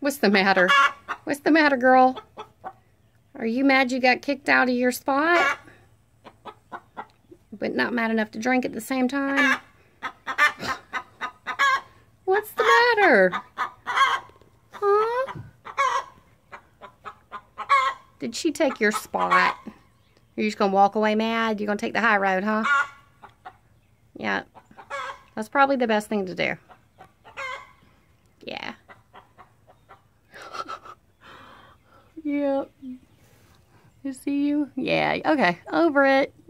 What's the matter? What's the matter, girl? Are you mad you got kicked out of your spot? But not mad enough to drink at the same time? What's the matter? Huh? Did she take your spot? You're just gonna walk away mad? You're gonna take the high road, huh? Yeah. That's probably the best thing to do. Yeah. Yep. You see you? Yeah. Okay. Over it.